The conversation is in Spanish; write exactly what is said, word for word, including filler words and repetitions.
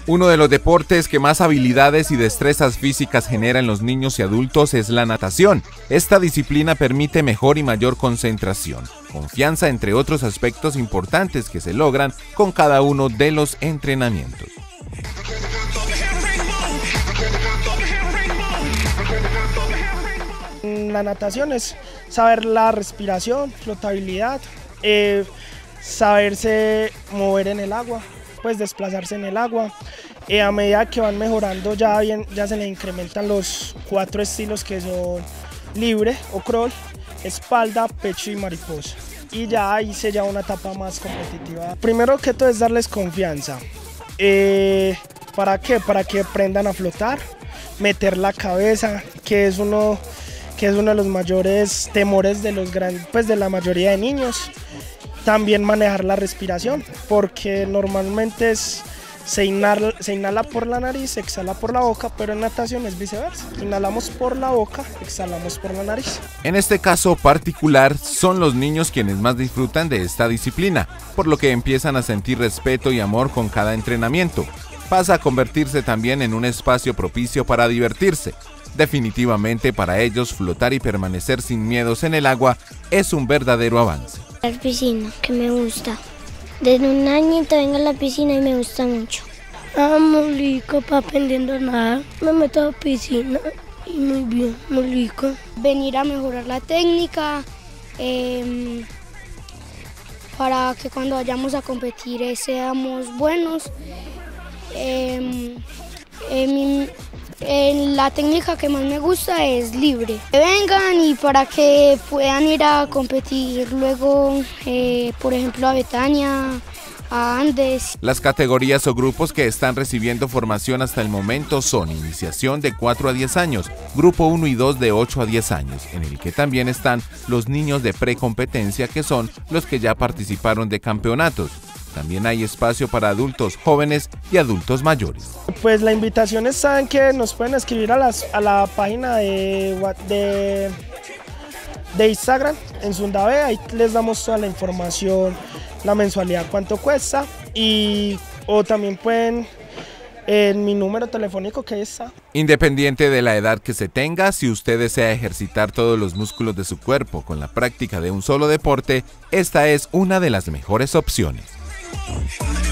Uno de los deportes que más habilidades y destrezas físicas genera en los niños y adultos es la natación. Esta disciplina permite mejor y mayor concentración, confianza, entre otros aspectos importantes que se logran con cada uno de los entrenamientos. La natación es saber la respiración, flotabilidad, eh, saberse mover en el agua, pues desplazarse en el agua. Eh, a medida que van mejorando ya, bien, ya se le incrementan los cuatro estilos que son libre o crawl, espalda, pecho y mariposa. Y ya ahí se lleva una etapa más competitiva. Primero que todo es darles confianza. Eh, ¿Para qué? Para que aprendan a flotar, meter la cabeza, que es uno, que es uno de los mayores temores de, los gran, pues de la mayoría de niños. También manejar la respiración, porque normalmente es, se, inhala, se inhala por la nariz, se exhala por la boca, pero en natación es viceversa. Inhalamos por la boca, exhalamos por la nariz. En este caso particular, son los niños quienes más disfrutan de esta disciplina, por lo que empiezan a sentir respeto y amor con cada entrenamiento. Pasa a convertirse también en un espacio propicio para divertirse. Definitivamente para ellos flotar y permanecer sin miedos en el agua es un verdadero avance. La piscina, que me gusta. Desde un añito vengo a la piscina y me gusta mucho. Ah, muy rico, para aprendiendo a nadar. Me meto a la piscina y muy bien, muy rico. Venir a mejorar la técnica eh, para que cuando vayamos a competir eh, seamos buenos. Eh, eh, mi, Eh, la técnica que más me gusta es libre. Que vengan y para que puedan ir a competir luego, eh, por ejemplo, a Betania, a Andes. Las categorías o grupos que están recibiendo formación hasta el momento son iniciación de cuatro a diez años, grupo uno y dos de ocho a diez años, en el que también están los niños de precompetencia, que son los que ya participaron de campeonatos. También hay espacio para adultos jóvenes y adultos mayores. Pues la invitación es, saben que nos pueden escribir a, las, a la página de, de, de Instagram, en Sundave, ahí les damos toda la información, la mensualidad, cuánto cuesta, y o también pueden en mi número telefónico que está. Independiente de la edad que se tenga, si usted desea ejercitar todos los músculos de su cuerpo con la práctica de un solo deporte, esta es una de las mejores opciones.